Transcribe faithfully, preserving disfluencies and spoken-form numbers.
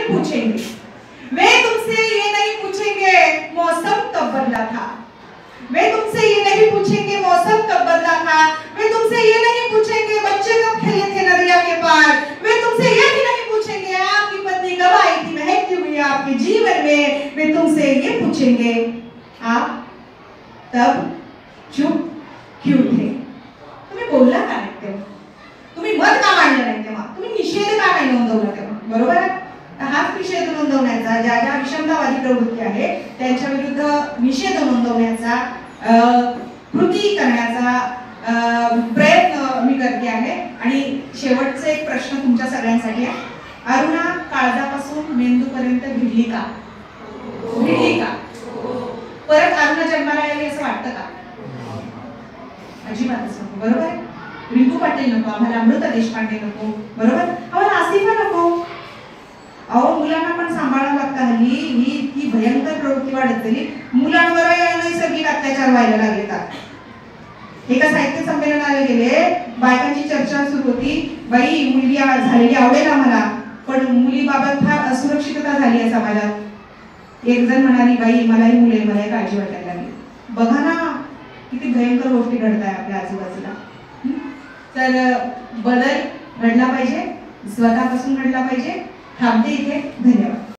पूछेंगे, वे तुमसे ये नहीं पूछेंगे मौसम कब बदला था, वे तुमसे ये नहीं पूछेंगे मौसम कब बदला था, वे तुमसे ये नहीं पूछेंगे बच्चे कब खेले थे नदिया के पार, वे तुमसे ये भी नहीं पूछेंगे आपकी पत्नी कब आई थी महकती हुई आपके जीवन में, वे तुमसे ये पूछेंगे आप तब चुप क्यों थे, तुम्ही बोलला का नाही तेव्हा, तुम्ही मत का मांडलं नाही तेव्हा, तुम्ही निषेध का नाही नोंदवला तेव्हा, बरोबर आहे? हाच निषेध नोंदवण्याचा, ज्या ज्या विषमतावादी प्रवृत्ती आहे त्यांच्या विरुद्ध निषेध नोंदवण्याचा, कृती करण्याचा प्रयत्न मी करते आहे. आणि शेवटचा एक प्रश्न तुमच्या सगळ्यांसाठी आहे. अरुणा काळजापासून मेंदूपर्यंत भिडली का? भिडली का? परत अरुणा जन्माला आली असं वाटतं का? अजिबातच नको, बरोबर आहे? रिंकू पाटील नको आम्हाला, अमृता देशपांडे नको, बरोबर? आम्हाला आसिफा नको. अहो मुलांना पण सांभाळावं लागतं हल्ली, ही इतकी भयंकर प्रवृत्ती वाढत गेली, मुलांवर नैसर्गिक अत्याचार व्हायला लागलेत. एका साहित्य संमेलनाला गेले, बायकांची चर्चा सुरू होती, बाई मुलगी झालेली आवडेल आम्हाला, पण मुलीबाबत फार असुरक्षितता झाली आहे समाजात. एक जण म्हणाली बाई मलाही मुले, मला काळजी वाटायला लागली. बघा ना किती भयंकर गोष्टी घडत आहे आपल्या आजूबाजूला. तर बदल घडला पाहिजे, स्वतःपासून घडला पाहिजे. थांबते इथे, धन्यवाद.